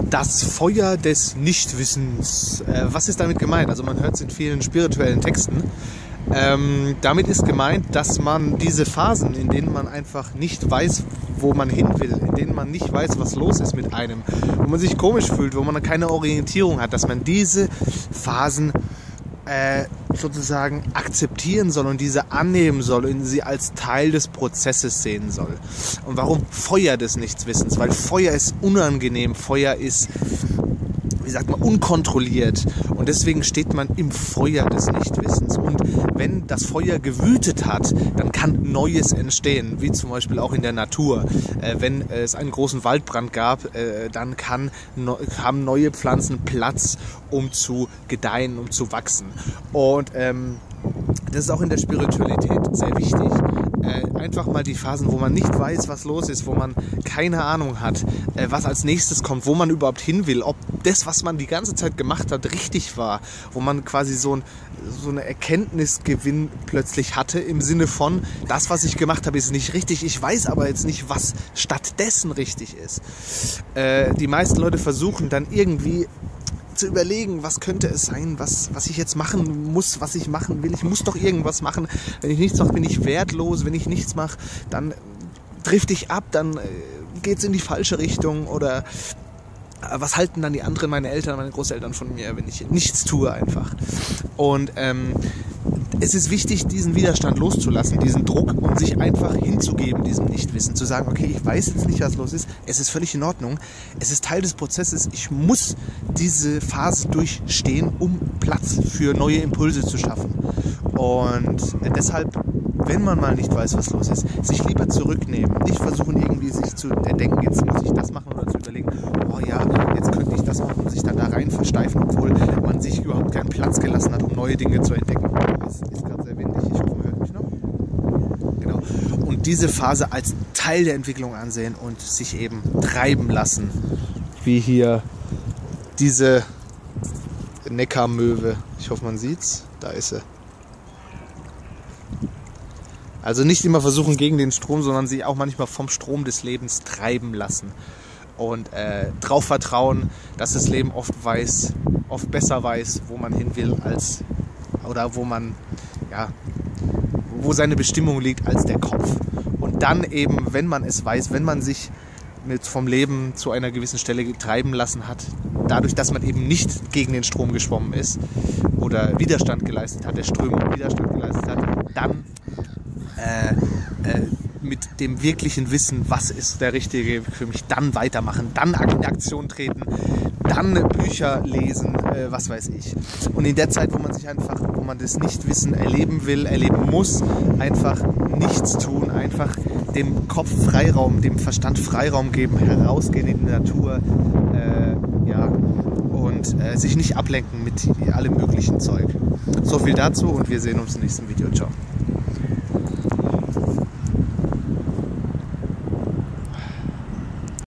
Das Feuer des Nichtwissens. Was ist damit gemeint? Also man hört es in vielen spirituellen Texten. Damit ist gemeint, dass man diese Phasen, in denen man einfach nicht weiß, wo man hin will, in denen man nicht weiß, was los ist mit einem, wo man sich komisch fühlt, wo man keine Orientierung hat, dass man diese Phasen sozusagen akzeptieren soll und diese annehmen soll und sie als Teil des Prozesses sehen soll. Und warum Feuer des Nichtwissens? Weil Feuer ist unangenehm, Feuer ist, wie sagt man, unkontrolliert und deswegen steht man im Feuer des Nichtwissens. Und wenn das Feuer gewütet hat, dann kann Neues entstehen, wie zum Beispiel auch in der Natur. Wenn es einen großen Waldbrand gab, dann haben neue Pflanzen Platz, um zu gedeihen, um zu wachsen. Und das ist auch in der Spiritualität sehr wichtig. Einfach mal die Phasen, wo man nicht weiß, was los ist, wo man keine Ahnung hat, was als nächstes kommt, wo man überhaupt hin will, ob das, was man die ganze Zeit gemacht hat, richtig war, wo man quasi so eine Erkenntnisgewinn plötzlich hatte im Sinne von, das, was ich gemacht habe, ist nicht richtig, ich weiß aber jetzt nicht, was stattdessen richtig ist. Die meisten Leute versuchen dann irgendwie zu überlegen, was könnte es sein, was ich jetzt machen muss, was ich machen will. Ich muss doch irgendwas machen. Wenn ich nichts mache, bin ich wertlos. Wenn ich nichts mache, dann drifte ich ab, dann geht es in die falsche Richtung. Oder was halten dann die anderen, meine Eltern, meine Großeltern von mir, wenn ich nichts tue einfach. Und es ist wichtig, diesen Widerstand loszulassen, diesen Druck und sich einfach hinzugeben, diesem Nichtwissen. Zu sagen, okay, ich weiß jetzt nicht, was los ist. Es ist völlig in Ordnung. Es ist Teil des Prozesses. Ich muss diese Phase durchstehen, um Platz für neue Impulse zu schaffen. Und deshalb, wenn man mal nicht weiß, was los ist, sich lieber zurücknehmen. Nicht versuchen, irgendwie sich zu denken, jetzt muss ich das machen oder zu überlegen, oh ja, jetzt könnte ich das machen und sich dann da rein versteifen, obwohl man sich überhaupt keinen Platz gelassen hat, um neue Dinge zu entdecken. Es ist gerade sehr windig, ich hoffe, man hört mich noch. Genau. Und diese Phase als Teil der Entwicklung ansehen und sich eben treiben lassen. Wie hier diese Neckarmöwe. Ich hoffe, man sieht's. Da ist sie. Also nicht immer versuchen gegen den Strom, sondern sich auch manchmal vom Strom des Lebens treiben lassen. Und darauf vertrauen, dass das Leben oft besser weiß, wo man hin will, oder wo seine Bestimmung liegt als der Kopf. Und dann eben, wenn man es weiß, wenn man sich vom Leben zu einer gewissen Stelle treiben lassen hat, dadurch, dass man eben nicht gegen den Strom geschwommen ist oder Widerstand geleistet hat, der Strömung Widerstand geleistet hat, dann mit dem wirklichen Wissen, was ist der richtige für mich, dann weitermachen, dann in Aktion treten, dann Bücher lesen, was weiß ich. Und in der Zeit, wo man das Nichtwissen erleben will, erleben muss, einfach nichts tun, einfach dem Kopf Freiraum, dem Verstand Freiraum geben, herausgehen in die Natur, und sich nicht ablenken mit allem möglichen Zeug. So viel dazu und wir sehen uns im nächsten Video. Ciao.